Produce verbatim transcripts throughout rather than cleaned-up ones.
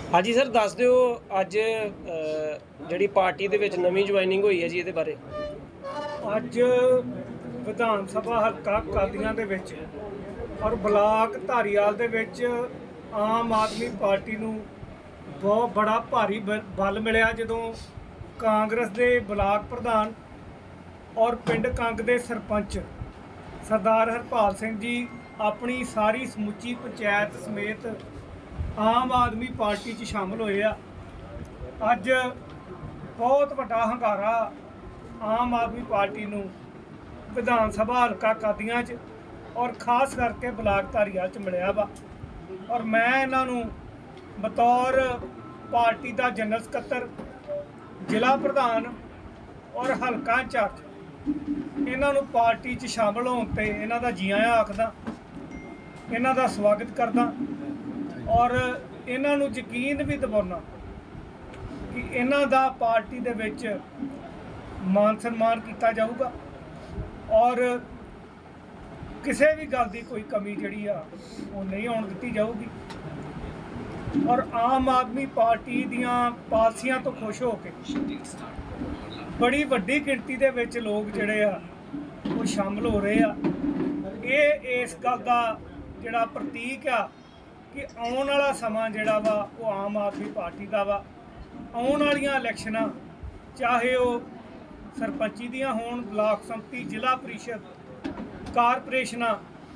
हाँ जी सर, दस दिओ अज जिहड़ी पार्टी दे विच नवीं ज्वाइनिंग हुई है जी, इहदे बारे। अज विधान सभा हल्का कादियां दे विच और ब्लाक धारीवाल दे विच आम आदमी पार्टी नूं बहुत बड़ा भारी बल मिलिया जदों कांग्रेस दे ब्लाक प्रधान और पिंड कंग दे सरपंच सरदार हरपाल सिंह जी अपनी सारी समुची पंचायत समेत आम आदमी पार्टी च शामिल होए आ। अज बहुत वड्डा हंगारा आम आदमी पार्टी नूं विधान सभा हल्का कादियां च और खास करके ब्लाक धारीवाल च मिलिया वा। और मैं इन्हां नूं बतौर पार्टी का जनरल सकत्तर, जिला प्रधान और हल्का इंचार्ज इन्हां नूं पार्टी च शामिल होने ते इन्हां दा जी आयां आखदा, इन्हां दा स्वागत करदा और इन्हां नूं यकीन भी दिवाउणा कि इन्हां दा पार्टी दे विच मान सन्मान किया जाऊगा और किसी भी गल की कोई कमी जिहड़ी आ वो नहीं आउण दित्ती जाऊगी। और आम आदमी पार्टी दियां पालसियां तो खुश हो के बड़ी वड्डी गिणती दे विच लोग जिहड़े आ वो शामिल हो रहे आ। ये इस गल दा जिहड़ा प्रतीक आ कि आउण वाला समा जिहड़ा वा वो आम आदमी पार्टी का वा। आउण वालियां इलैक्शनां चाहे वो सरपंची दियां होण, ब्लाक संमति, जिला परिषद, कारपोरेशनां,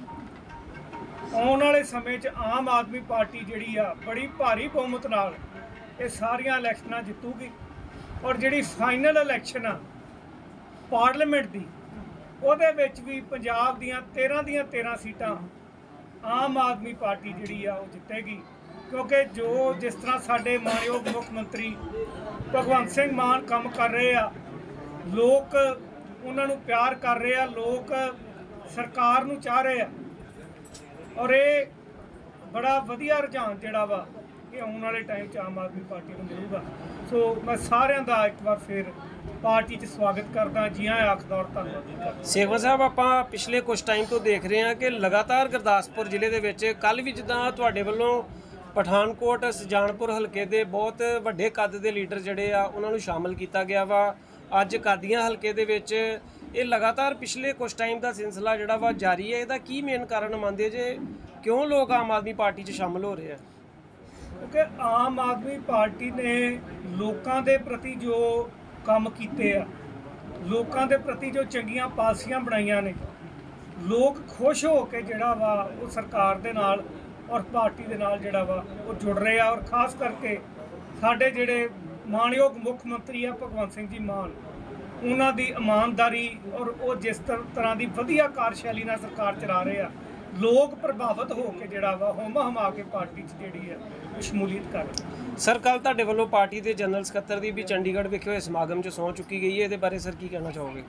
आउण वाले समय च आम आदमी पार्टी जिहड़ी आ बड़ी भारी बहुमत नाल ये सारियां इलैक्शनां जितूगी। और जिहड़ी फाइनल इलैक्शन आ पार्लीमेंट दी उहदे विच भी पंजाब दियां तेरह दियां तेरह सीटां आम आदमी पार्टी जिहड़ी आ वो जितेगी। क्योंकि जो जिस तरह साडे मानयोग मुख मंत्री भगवंत सिंह मान काम कर रहे आ, लोग उन्हां नूं प्यार कर रहे आ, लोग सरकार नूं चाह रहे आ और ये बड़ा वधिया रुझान जिहड़ा वा ये आउण वाले टाइम च आम आदमी पार्टी नूं मिलूगा। सो मैं सारिਆਂ ਦਾ एक बार फिर पार्टी च स्वागत करदा, जी आयां आखदा और धन्नवाद करदा। सेवा साहब, ਆਪਾਂ ਪਿਛਲੇ ਕੁਝ ਟਾਈਮ ਤੋਂ ਦੇਖ ਰਹੇ ਹਾਂ ਕਿ ਲਗਾਤਾਰ ਗੁਰਦਾਸਪੁਰ ਜ਼ਿਲ੍ਹੇ ਦੇ ਵਿੱਚ ਕੱਲ ਵੀ ਜਿੱਦਾਂ ਤੁਹਾਡੇ ਵੱਲੋਂ ਪਠਾਨਕੋਟ ਸੁਜਾਨਪੁਰ ਹਲਕੇ ਦੇ ਬਹੁਤ ਵੱਡੇ ਕੱਦ ਦੇ ਲੀਡਰ ਜਿਹੜੇ ਆ ਉਹਨਾਂ ਨੂੰ ਸ਼ਾਮਲ ਕੀਤਾ ਗਿਆ ਵਾ। ਅੱਜ ਕਾਦੀਆਂ ਹਲਕੇ ਦੇ ਵਿੱਚ ਇਹ ਲਗਾਤਾਰ ਪਿਛਲੇ ਕੁਝ ਟਾਈਮ ਦਾ ਸਿਲਸਿਲਾ ਜਿਹੜਾ ਵਾ ਜਾਰੀ ਹੈ। ਇਹਦਾ ਕੀ ਮੇਨ ਕਾਰਨ ਮੰਨਦੇ ਜੇ ਕਿਉਂ ਲੋਕ ਆਮ ਆਦਮੀ ਪਾਰਟੀ 'ਚ ਸ਼ਾਮਲ ਹੋ ਰਹੇ ਆ? क्योंकि आम आदमी पार्टी ने लोगों के प्रति जो काम किए आ, लोगों के प्रति जो चंगियां पालसियां बनाइया ने, लोग खुश हो के जिहड़ा वा वो सरकार दे नाल और पार्टी दे नाल जिहड़ा वा वो जुड़ रहे आ। और खास करके साडे जिहड़े मानयोग मुख मंत्री आ भगवंत सिंह जी मान, उन्हां दी ईमानदारी और वो जिस तरह की वधिया कार्यशैली नाल सरकार चला रहे आ, लोग प्रभावित हो के जिहड़ा वा हुम हुमा के पार्टी च जिहड़ी है शमूलीयत कर रहे। सर, कल तुहाडे वल्लों पार्टी के जनरल सकत्तर की भी चंडीगढ़ विखे होए समागम च सौं चुकी गई है, इहदे बारे सर की कहना चाहोगे?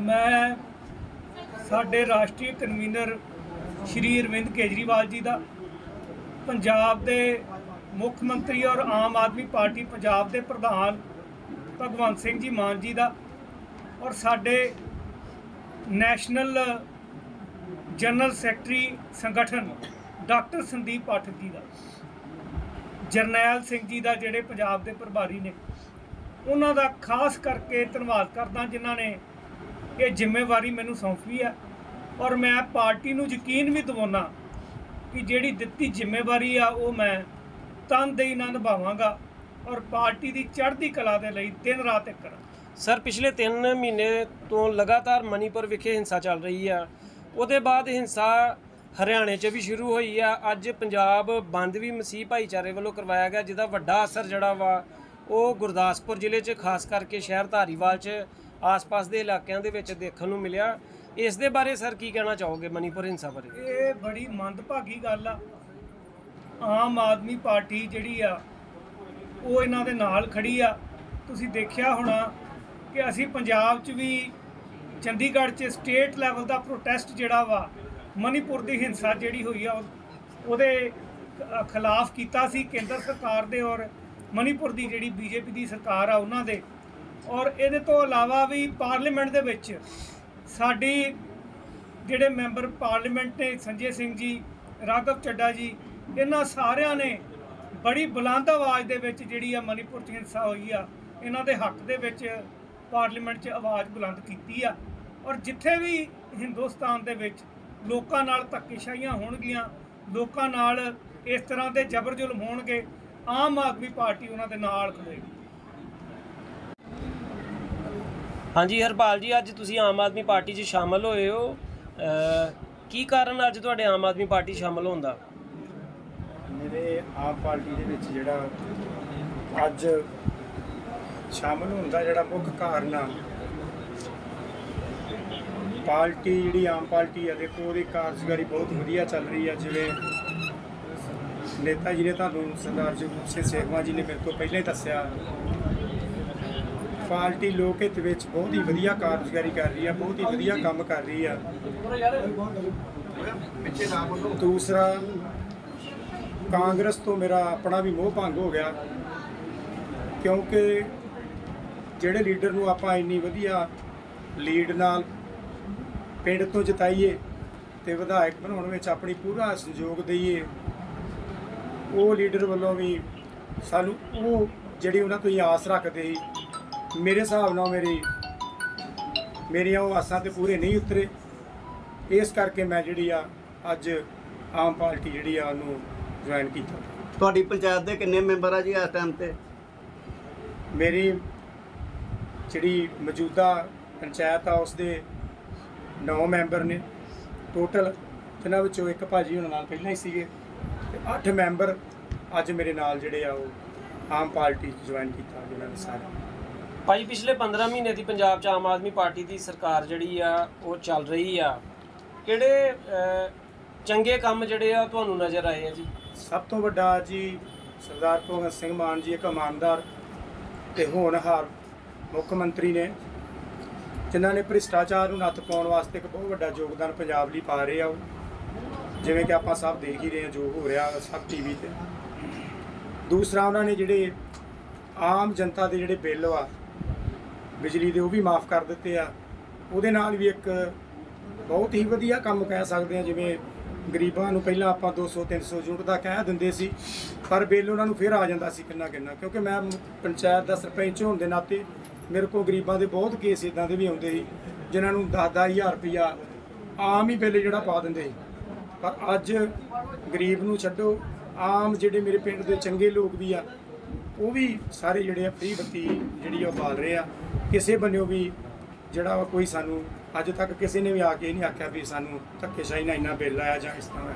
मैं साडे राष्ट्रीय कन्वीनर श्री अरविंद केजरीवाल जी का, पंजाब के मुख मंत्री और आम आदमी पार्टी पंजाब के प्रधान भगवंत सिंह जी मान जी का और साडे नैशनल जनरल सैकटरी संगठन डॉक्टर संदीप पाठक जी का, जरनैल सिंह जी का जिहड़े पंजाब के प्रभारी ने, उन्हां दा खास करके धन्नवाद करदा जिन्हां ने ये जिम्मेवारी मैनूं सौंपी है। और मैं पार्टी नूं यकीन भी दिवाउणा कि जिहड़ी दित्ती जिम्मेवारी आ वो मैं तनदेही नाल निभावांगा और पार्टी की चढ़ती कला दे लई दिन रात एक करां। सर, पिछले तीन महीने तो लगातार मणिपुर विखे हिंसा चल रही है, ਉਹਦੇ ਬਾਅਦ ਹਿੰਸਾ ਹਰਿਆਣੇ 'ਚ ਵੀ ਸ਼ੁਰੂ ਹੋਈ ਆ। ਅੱਜ ਪੰਜਾਬ ਬੰਦ ਵੀ ਮਸੀਹ ਭਾਈਚਾਰੇ ਵੱਲੋਂ ਕਰਵਾਇਆ ਗਿਆ, ਜਿਹਦਾ ਵੱਡਾ ਅਸਰ ਜਿਹੜਾ ਵਾ ਉਹ ਗੁਰਦਾਸਪੁਰ ਜ਼ਿਲ੍ਹੇ 'ਚ ਖਾਸ ਕਰਕੇ ਸ਼ਹਿਰ ਧਾਰੀਵਾਲ 'ਚ ਆਸ-ਪਾਸ ਦੇ ਇਲਾਕਿਆਂ ਦੇ ਵਿੱਚ ਦੇਖਣ ਨੂੰ ਮਿਲਿਆ। ਇਸ ਦੇ ਬਾਰੇ ਸਰ ਕੀ ਕਹਿਣਾ ਚਾਹੋਗੇ ਮਣੀਪੁਰ ਹਿੰਸਾ ਬਾਰੇ? ਇਹ ਬੜੀ ਮੰਦਭਾਗੀ ਗੱਲ ਆ। ਆਮ ਆਦਮੀ ਪਾਰਟੀ ਜਿਹੜੀ ਆ ਉਹ ਇਹਨਾਂ ਦੇ ਨਾਲ ਖੜੀ ਆ। ਤੁਸੀਂ ਦੇਖਿਆ ਹੋਣਾ ਕਿ ਅਸੀਂ ਪੰਜਾਬ 'ਚ ਵੀ ਚੰਡੀਗੜ੍ਹ 'ਚ ਸਟੇਟ ਲੈਵਲ ਦਾ ਪ੍ਰੋਟੈਸਟ ਜਿਹੜਾ ਵਾ ਮਣੀਪੁਰ ਦੀ ਹਿੰਸਾ ਜਿਹੜੀ ਹੋਈ ਆ ਉਹਦੇ ਖਿਲਾਫ ਕੀਤਾ ਸੀ ਕੇਂਦਰ ਸਰਕਾਰ ਦੇ ਔਰ ਮਣੀਪੁਰ ਦੀ ਜਿਹੜੀ ਬੀਜੇਪੀ ਦੀ ਸਰਕਾਰ ਆ ਉਹਨਾਂ ਦੇ। ਔਰ ਇਹਦੇ ਤੋਂ ਇਲਾਵਾ ਵੀ ਪਾਰਲੀਮੈਂਟ ਦੇ ਵਿੱਚ ਸਾਡੀ ਜਿਹੜੇ ਮੈਂਬਰ ਪਾਰਲੀਮੈਂਟ ਨੇ ਸੰਜੇ ਸਿੰਘ ਜੀ, ਰਾਘਵ ਚੱਡਾ ਜੀ, ਇਹਨਾਂ ਸਾਰਿਆਂ ਨੇ ਬੜੀ ਬੁਲੰਦ ਆਵਾਜ਼ ਦੇ ਵਿੱਚ ਜਿਹੜੀ ਆ ਮਨੀਪੁਰ 'ਚ ਹਿੰਸਾ ਹੋਈ ਆ, ਇਹਨਾਂ ਦੇ ਹੱਕ ਦੇ ਵਿੱਚ ਪਾਰਲੀਮੈਂਟ 'ਚ ਆਵਾਜ਼ ਬੁਲੰਦ ਕੀਤੀ ਆ। ਔਰ ਜਿੱਥੇ ਵੀ ਹਿੰਦੁਸਤਾਨ ਦੇ ਵਿੱਚ ਲੋਕਾਂ ਨਾਲ ਧੱਕੇਸ਼ਾਹੀਆਂ ਹੋਣਗੀਆਂ, ਲੋਕਾਂ ਨਾਲ ਇਸ ਤਰ੍ਹਾਂ ਦੇ ਜ਼ਬਰ ਜ਼ੁਲਮ ਹੋਣਗੇ, ਆਮ ਆਦਮੀ ਪਾਰਟੀ ਉਹਨਾਂ ਦੇ ਨਾਲ ਖੜੇਗੀ। ਹਾਂਜੀ ਹਰਪਾਲ ਜੀ, ਅੱਜ ਤੁਸੀਂ ਆਮ ਆਦਮੀ ਪਾਰਟੀ 'ਚ ਸ਼ਾਮਲ ਹੋਏ ਹੋ, ਕੀ ਕਾਰਨ ਅੱਜ ਤੁਹਾਡੇ ਆਮ ਆਦਮੀ ਪਾਰਟੀ ਸ਼ਾਮਲ ਹੋਣ ਦਾ? ਮੇਰੇ ਆਮ ਪਾਰਟੀ ਦੇ ਵਿੱਚ ਜਿਹੜਾ ਅੱਜ ਸ਼ਾਮਲ ਹੋਣ ਦਾ ਜਿਹੜਾ ਮੁੱਖ ਕਾਰਨ ਆ, ਪਾਰਟੀ ਜਿਹੜੀ ਆਮ ਪਾਰਟੀ ਆ, ਦੇਖੋ ਉਹਦੀ ਕਾਰਜਕਾਰੀ ਬਹੁਤ ਵਧੀਆ ਚੱਲ ਰਹੀ ਆ। ਜਿਵੇਂ ਨੇਤਾ ਜੀ ਨੇ ਤੁਹਾਨੂੰ ਸਰਦਾਰ ਜਗਰੂਪ ਸਿੰਘ ਸੇਖਵਾਂ ਜੀ ਨੇ ਮੇਰੇ ਤੋਂ ਪਹਿਲਾਂ ਹੀ ਦੱਸਿਆ, ਪਾਰਟੀ ਲੋਕ ਹਿੱਤ ਵਿੱਚ ਬਹੁਤ ਹੀ ਵਧੀਆ ਕਾਰਜਕਾਰੀ ਕਰ ਰਹੀ ਆ, ਬਹੁਤ ਹੀ ਵਧੀਆ ਕੰਮ ਕਰ ਰਹੀ ਆ। ਦੂਸਰਾ, ਕਾਂਗਰਸ ਤੋਂ ਮੇਰਾ ਆਪਣਾ ਵੀ ਮੋਹ ਭੰਗ ਹੋ ਗਿਆ, ਕਿਉਂਕਿ ਜਿਹੜੇ ਲੀਡਰ ਨੂੰ ਆਪਾਂ ਇੰਨੀ ਵਧੀਆ ਲੀਡ ਨਾਲ ਪਿੰਡ ਤੋਂ ਜਿਤਾਈਏ ਤੇ ਵਿਧਾਇਕ ਬਣਾਉਣ ਵਿੱਚ ਆਪਣੀ ਪੂਰਾ ਸਹਿਯੋਗ ਦਈਏ, ਉਹ ਲੀਡਰ ਵੱਲੋਂ ਵੀ ਸਾਨੂੰ ਉਹ ਜਿਹੜੀ ਉਹਨਾਂ ਤੋਂ ਆਸ ਰੱਖਦੇ ਸੀ, ਮੇਰੇ ਹਿਸਾਬ ਨਾਲ ਮੇਰੀ ਮੇਰੀਆਂ ਉਹ ਆਸਾਂ ਤੇ ਪੂਰੇ ਨਹੀਂ ਉਤਰੇ। ਇਸ ਕਰਕੇ ਮੈਂ ਜਿਹੜੀ ਆ ਅੱਜ ਆਮ ਪਾਰਟੀ ਜਿਹੜੀ ਆ ਉਹਨੂੰ ਜੁਆਇਨ ਕੀਤਾ। ਤੁਹਾਡੀ ਪੰਚਾਇਤ ਦੇ ਕਿੰਨੇ ਮੈਂਬਰ ਆ ਜੀ ਇਸ ਟਾਈਮ ਤੇ? ਮੇਰੀ ਜਿਹੜੀ ਮੌਜੂਦਾ ਪੰਚਾਇਤ ਆ ਉਸ ਦੇ ਨੌ ਮੈਂਬਰ ਨੇ ਟੋਟਲ, ਜਿਨ੍ਹਾਂ ਵਿੱਚੋਂ ਇੱਕ ਭਾਜੀ ਉਹਨਾਂ ਨਾਲ ਪਹਿਲਾਂ ਹੀ ਸੀਗੇ, ਤੇ ਅੱਠ ਮੈਂਬਰ ਅੱਜ ਮੇਰੇ ਨਾਲ ਜਿਹੜੇ ਆ ਉਹ ਆਮ ਪਾਰਟੀ ਜੁਆਇਨ ਕੀਤਾ ਜਿਹਨਾਂ ਨੇ ਸਾਰੇ। ਭਾਈ ਪਿਛਲੇ ਪੰਦਰਾਂ ਮਹੀਨੇ ਦੀ ਪੰਜਾਬ 'ਚ ਆਮ ਆਦਮੀ ਪਾਰਟੀ ਦੀ ਸਰਕਾਰ ਜਿਹੜੀ ਆ ਉਹ ਚੱਲ ਰਹੀ ਆ, ਕਿਹੜੇ ਚੰਗੇ ਕੰਮ ਜਿਹੜੇ ਆ ਤੁਹਾਨੂੰ ਨਜ਼ਰ ਆਏ ਆ ਜੀ? ਸਭ ਤੋਂ ਵੱਡਾ ਜੀ ਸਰਦਾਰ ਭਗਵੰਤ ਸਿੰਘ ਮਾਨ ਜੀ ਇੱਕ ਇਮਾਨਦਾਰ ਤੇ ਹੋਣਹਾਰ ਮੁੱਖ ਮੰਤਰੀ ਨੇ, ਜਿਨ੍ਹਾਂ ਨੇ ਭ੍ਰਿਸ਼ਟਾਚਾਰ ਨੂੰ ਨੱਥ ਪਾਉਣ ਵਾਸਤੇ ਇੱਕ ਬਹੁਤ ਵੱਡਾ ਯੋਗਦਾਨ ਪੰਜਾਬ ਲਈ ਪਾ ਰਹੇ ਆ। ਉਹ ਜਿਵੇਂ ਕਿ ਆਪਾਂ ਸਭ ਦੇਖ ਹੀ ਰਹੇ ਹਾਂ ਜੋ ਹੋ ਰਿਹਾ ਸਭ ਟੀ ਵੀ 'ਤੇ। ਦੂਸਰਾ, ਉਹਨਾਂ ਨੇ ਜਿਹੜੇ ਆਮ ਜਨਤਾ ਦੇ ਜਿਹੜੇ ਬਿੱਲ ਆ ਬਿਜਲੀ ਦੇ ਉਹ ਵੀ ਮਾਫ ਕਰ ਦਿੱਤੇ ਆ। ਉਹਦੇ ਨਾਲ ਵੀ ਇੱਕ ਬਹੁਤ ਹੀ ਵਧੀਆ ਕੰਮ ਕਹਿ ਸਕਦੇ ਹਾਂ। ਜਿਵੇਂ ਗਰੀਬਾਂ ਨੂੰ ਪਹਿਲਾਂ ਆਪਾਂ ਦੋ ਸੌ ਤਿੰਨ ਸੌ ਯੂਨਿਟ ਦਾ ਕਹਿ ਦਿੰਦੇ ਸੀ, ਪਰ ਬਿੱਲ ਉਹਨਾਂ ਨੂੰ ਫਿਰ ਆ ਜਾਂਦਾ ਸੀ ਕਿੰਨਾ ਕਿੰਨਾ, ਕਿਉਂਕਿ ਮੈਂ ਪੰਚਾਇਤ ਦਾ ਸਰਪੰਚ ਹੋਣ ਦੇ ਨਾਤੇ ਮੇਰੇ ਕੋਲ ਗਰੀਬਾਂ ਦੇ ਬਹੁਤ ਕੇਸ ਇੱਦਾਂ ਦੇ ਵੀ ਆਉਂਦੇ ਸੀ ਜਿਨ੍ਹਾਂ ਨੂੰ ਦਸ ਦਸ ਹਜ਼ਾਰ ਰੁਪਈਆ ਆਮ ਹੀ ਬਿੱਲ ਜਿਹੜਾ ਪਾ ਦਿੰਦੇ ਸੀ। ਪਰ ਅੱਜ ਗਰੀਬ ਨੂੰ ਛੱਡੋ, ਆਮ ਜਿਹੜੇ ਮੇਰੇ ਪਿੰਡ ਦੇ ਚੰਗੇ ਲੋਕ ਵੀ ਆ ਉਹ ਵੀ ਸਾਰੇ ਜਿਹੜੇ ਆ ਫ੍ਰੀ ਬੱਤੀ ਜਿਹੜੀ ਉਹ ਬਾਲ ਰਹੇ ਆ। ਕਿਸੇ ਬੰਨਿਓ ਵੀ ਜਿਹੜਾ ਵਾ ਕੋਈ ਸਾਨੂੰ ਅੱਜ ਤੱਕ ਕਿਸੇ ਨੇ ਵੀ ਆ ਕੇ ਨਹੀਂ ਆਖਿਆ ਵੀ ਸਾਨੂੰ ਧੱਕੇਸ਼ਾਹੀ ਨਾਲ ਇੰਨਾ ਬਿੱਲ ਆਇਆ ਜਾਂ ਇਸ ਤਰ੍ਹਾਂ।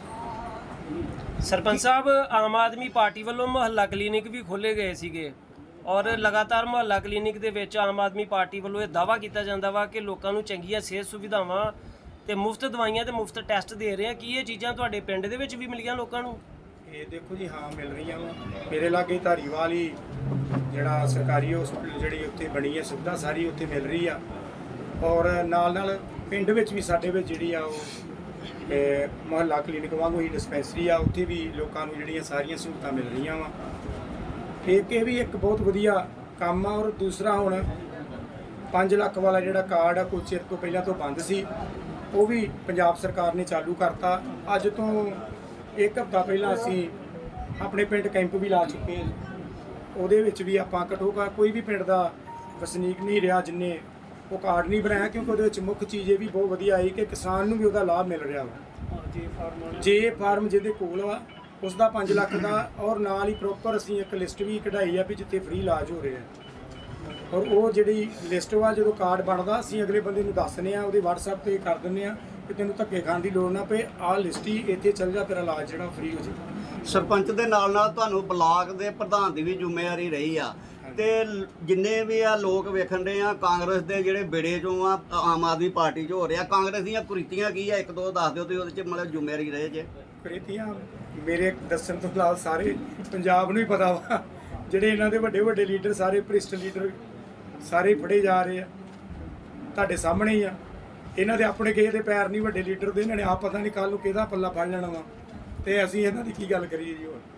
ਸਰਪੰਚ ਸਾਹਿਬ, ਆਮ ਆਦਮੀ ਪਾਰਟੀ ਵੱਲੋਂ ਮੁਹੱਲਾ ਕਲੀਨਿਕ ਵੀ ਖੋਲ੍ਹੇ ਗਏ ਸੀਗੇ, ਔਰ ਲਗਾਤਾਰ ਮੁਹੱਲਾ ਕਲੀਨਿਕ ਦੇ ਵਿੱਚ ਆਮ ਆਦਮੀ ਪਾਰਟੀ ਵੱਲੋਂ ਇਹ ਦਾਅਵਾ ਕੀਤਾ ਜਾਂਦਾ ਵਾ ਕਿ ਲੋਕਾਂ ਨੂੰ ਚੰਗੀਆਂ ਸਿਹਤ ਸੁਵਿਧਾਵਾਂ ਤੇ ਮੁਫਤ ਦਵਾਈਆਂ ਤੇ ਮੁਫਤ ਟੈਸਟ ਦੇ ਰਹੇ ਆ। ਕੀ ਇਹ ਚੀਜ਼ਾਂ ਤੁਹਾਡੇ ਪਿੰਡ ਦੇ ਵਿੱਚ ਵੀ ਮਿਲੀਆਂ ਲੋਕਾਂ ਨੂੰ? ਇਹ ਦੇਖੋ ਜੀ, ਹਾਂ ਮਿਲ ਰਹੀਆਂ ਵਾ। ਮੇਰੇ ਲਾਗੇ ਧਾਰੀਵਾਲ ਹੀ ਜਿਹੜਾ ਸਰਕਾਰੀ ਹਸਪੀਟਲ ਜਿਹੜੀ ਉੱਥੇ ਬਣੀ ਹੈ ਸੁਵਿਧਾ ਸਾਰੀ ਉੱਥੇ ਮਿਲ ਰਹੀ ਆ, ਔਰ ਨਾਲ ਨਾਲ ਪਿੰਡ ਵਿੱਚ ਵੀ ਸਾਡੇ ਵਿੱਚ ਜਿਹੜੀ ਆ ਉਹ ਮੁਹੱਲਾ ਕਲੀਨਿਕ ਵਾਂਗੂ ਹੀ ਡਿਸਪੈਂਸਰੀ ਆ, ਉੱਥੇ ਵੀ ਲੋਕਾਂ ਨੂੰ ਜਿਹੜੀਆਂ ਸਾਰੀਆਂ ਸਹੂਲਤਾਂ ਮਿਲ ਰਹੀਆਂ ਵਾ। ਇੱਕ ਇਹ ਵੀ ਇੱਕ ਬਹੁਤ ਵਧੀਆ ਕੰਮ ਆ। ਔਰ ਦੂਸਰਾ, ਹੁਣ ਪੰਜ ਲੱਖ ਵਾਲਾ ਜਿਹੜਾ ਕਾਰਡ ਆ ਕੁਝ ਚਿਰ ਤੋਂ ਪਹਿਲਾਂ ਤੋਂ ਬੰਦ ਸੀ, ਉਹ ਵੀ ਪੰਜਾਬ ਸਰਕਾਰ ਨੇ ਚਾਲੂ ਕਰਤਾ। ਅੱਜ ਤੋਂ ਇੱਕ ਹਫ਼ਤਾ ਪਹਿਲਾਂ ਅਸੀਂ ਆਪਣੇ ਪਿੰਡ ਕੈਂਪ ਵੀ ਲਾ ਚੁੱਕੇ। ਉਹਦੇ ਵਿੱਚ ਵੀ ਆਪਾਂ ਘੱਟੋ-ਘੱਟ ਕੋਈ ਵੀ ਪਿੰਡ ਦਾ ਵਸਨੀਕ ਨਹੀਂ ਰਿਹਾ ਜਿੰਨੇ ਉਹ ਕਾਰਡ ਨਹੀਂ ਬਣਾਇਆ, ਕਿਉਂਕਿ ਉਹਦੇ ਵਿੱਚ ਮੁੱਖ ਚੀਜ਼ ਇਹ ਵੀ ਬਹੁਤ ਵਧੀਆ ਆਈ ਕਿ ਕਿਸਾਨ ਨੂੰ ਵੀ ਉਹਦਾ ਲਾਭ ਮਿਲ ਰਿਹਾ ਵਾ। ਜੇ ਫਾਰਮ ਜਿਹਦੇ ਕੋਲ ਵਾ ਉਸ ਦਾ ਪੰਜ ਲੱਖ ਦਾ, ਔਰ ਨਾਲ ਹੀ ਪ੍ਰੋਪਰ ਅਸੀਂ ਇੱਕ ਲਿਸਟ ਵੀ ਕਢਾਈ ਆ ਵੀ ਜਿੱਥੇ ਫ੍ਰੀ ਇਲਾਜ ਹੋ ਰਿਹਾ। ਔਰ ਉਹ ਜਿਹੜੀ ਲਿਸਟ ਵਾ ਜਦੋਂ ਕਾਰਡ ਬਣਦਾ ਅਸੀਂ ਅਗਲੇ ਬੰਦੇ ਨੂੰ ਦੱਸਦੇ ਆ, ਉਹਦੇ WhatsApp ਤੇ ਕਰ ਦਿੰਦੇ ਆ ਕਿ ਤੈਨੂੰ ਧੱਕੇ ਖਾਣ ਦੀ ਲੋੜ ਨਾ ਪਏ, ਆਹ ਲਿਸਟ ਹੀ ਇੱਥੇ ਚੱਲ ਜਾ, ਤੇਰਾ ਇਲਾਜ ਜਿਹੜਾ ਫ੍ਰੀ ਹੋ ਜਾਵੇ। ਸਰਪੰਚ ਦੇ ਨਾਲ ਨਾਲ ਤੁਹਾਨੂੰ ਬਲਾਕ ਦੇ ਪ੍ਰਧਾਨ ਦੀ ਵੀ ਜ਼ਿੰਮੇਵਾਰੀ ਰਹੀ ਆ, ਤੇ ਜਿੰਨੇ ਵੀ ਆ ਲੋਕ ਵੇਖਣ ਦੇ ਆ ਕਾਂਗਰਸ ਦੇ ਜਿਹੜੇ ਬੇੜੇ ਚੋਂ ਆ ਆਮ ਆਦਮੀ ਪਾਰਟੀ 'ਚ ਹੋ ਰਿਹਾ, ਕਾਂਗਰਸ ਦੀਆਂ ਕੁਰੀਤੀਆਂ ਕੀ ਆ? ਇੱਕ ਦੋ ਦੱਸ ਦਿਓ ਤੁਸੀਂ, ਉਹਦੇ 'ਚ ਮਤਲਬ ਜ਼ਿੰਮੇਵਾਰੀ ਰਹੇ ਜੇ। ਕੁਰੀਤੀਆਂ ਮੇਰੇ ਦੱਸਣ ਤੋਂ ਇਲਾਵਾ ਸਾਰੇ ਪੰਜਾਬ ਨੂੰ ਹੀ ਪਤਾ ਵਾ। ਜਿਹੜੇ ਇਹਨਾਂ ਦੇ ਵੱਡੇ ਵੱਡੇ ਲੀਡਰ ਸਾਰੇ ਭ੍ਰਿਸ਼ਟ ਲੀਡਰ ਸਾਰੇ ਫੜੇ ਜਾ ਰਹੇ ਆ, ਤੁਹਾਡੇ ਸਾਹਮਣੇ ਹੀ ਆ। ਇਹਨਾਂ ਦੇ ਆਪਣੇ ਕਿਸੇ ਦੇ ਪੈਰ ਨਹੀਂ ਵੱਡੇ ਲੀਡਰ ਦੇ, ਇਹਨਾਂ ਨੇ ਆਪ ਪਤਾ ਨਹੀਂ ਕੱਲ੍ਹ ਨੂੰ ਕਿਹਦਾ ਪੱਲਾ ਫੜ ਲੈਣਾ ਵਾ, ਤੇ ਅਸੀਂ ਇਹਨਾਂ ਦੀ ਕੀ ਗੱਲ ਕਰੀਏ ਜੀ ਹੋਰ।